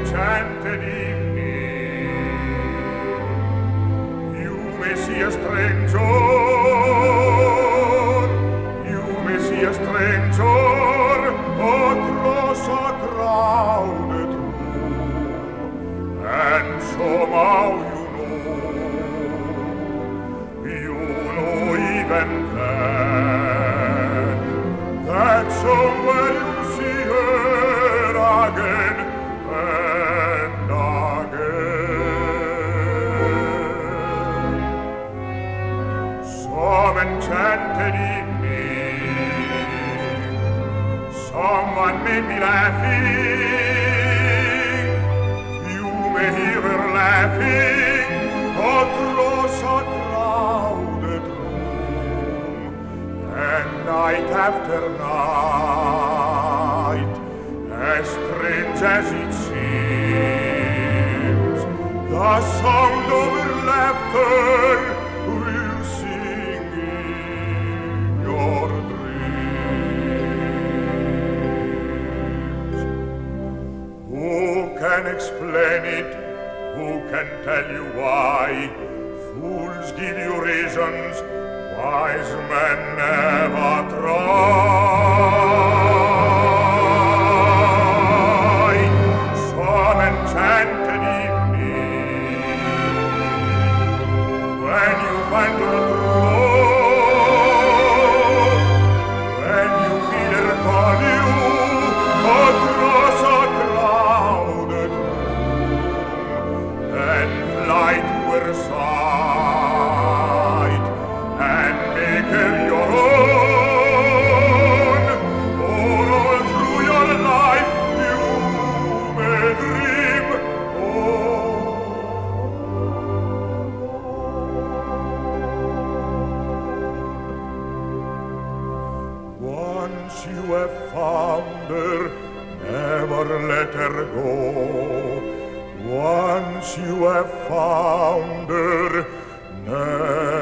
enchanted evening. You may see a stranger, you may see a stranger across a crowded room, and somehow you know even then, that somewhere you'll see her again and again. Some enchanted evening, someone may be laughing, you may hear her laughing across a crowded room, and night after night, as strange as it seems, the sound of her laughter will sing in your dreams. Who can explain it? Who can tell you why? Fools give you reasons, wise men never try. Some enchanted evening, when you find her true, when you feel her call you across a crowded room, then fly to her side and make her your own. For all through your life you may dream once you have found her, never let her go. Once you have found her, never